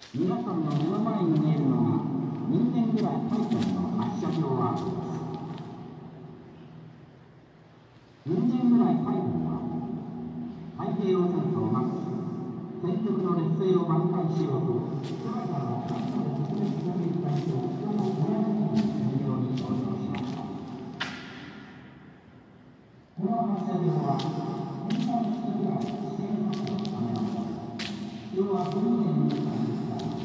皆さんの目の前に見えるのが人間ぐらい回転の発射場アートです。人間ぐらい回転は太平洋戦争末期、戦局の劣勢を挽回しようと空からの各国の特別攻撃隊と人の親のに戦場に登場しました。この発射場は本番式ぐらい試験発射のためのもので、要は訓練に関して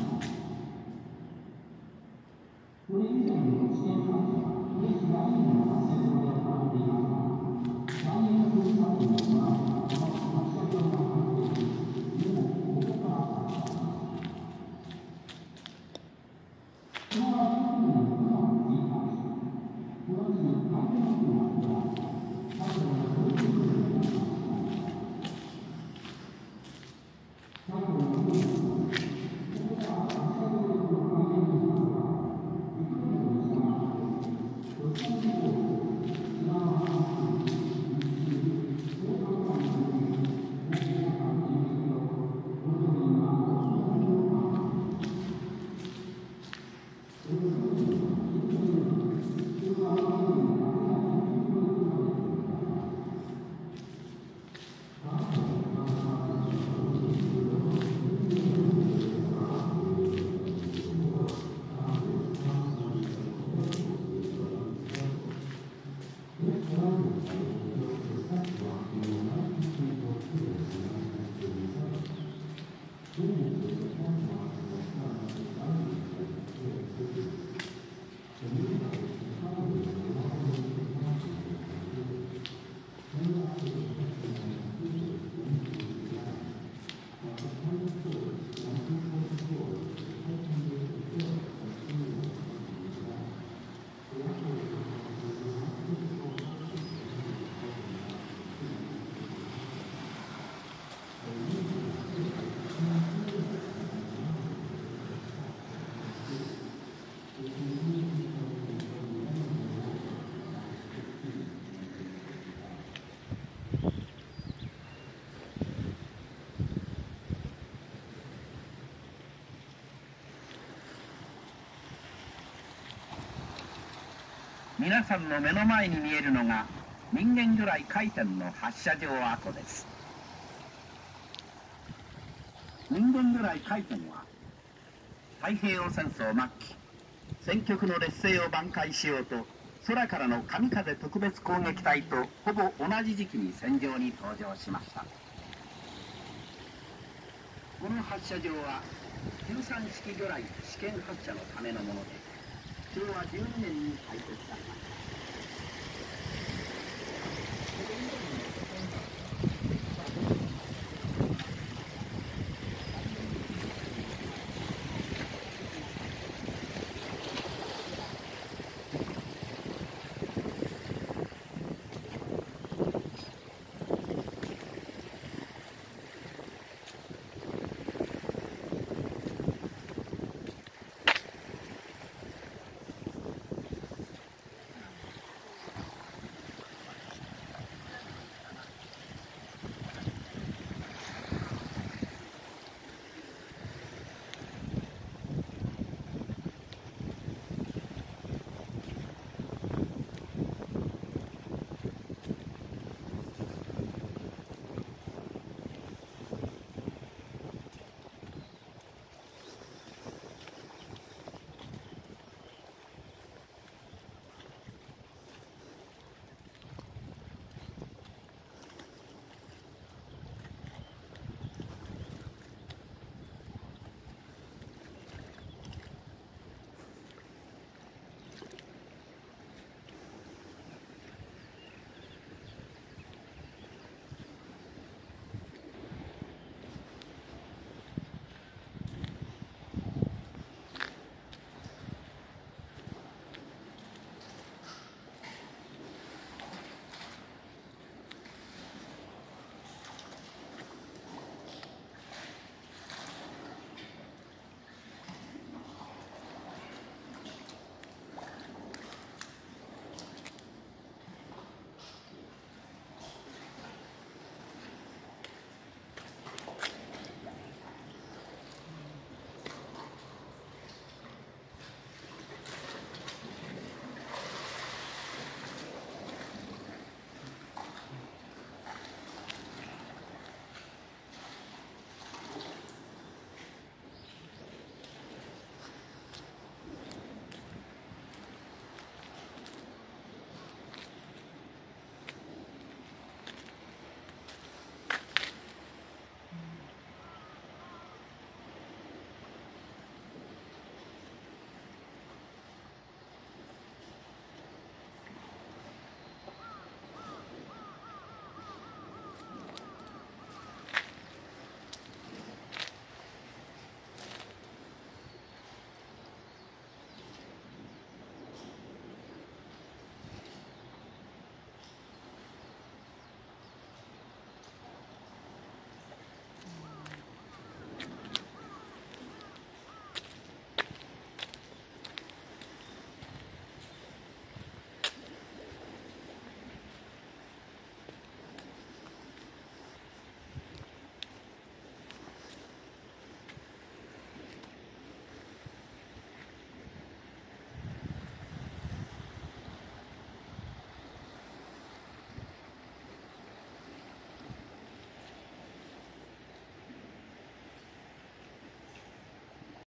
これ以前の試験発射はイエス第2の発射場で行っていますが、来年の軍事作戦で行われたこの発射場が完成し、もうここから発射します。この発射訓練のプランを追加し、この日に関係国が作られ、各国の軍事訓練が開始されました。各国の軍事訓練ここから発射場での関係国が皆さんの目の前に見えるのが人間ぐらい回転の発射場跡です。人間ぐらい回転は太平洋戦争末期、戦局の劣勢を挽回しようと空からの神風特別攻撃隊とほぼ同じ時期に戦場に登場しました。この発射場は13式魚雷試験発射のためのもので、昭和12年に開設されました。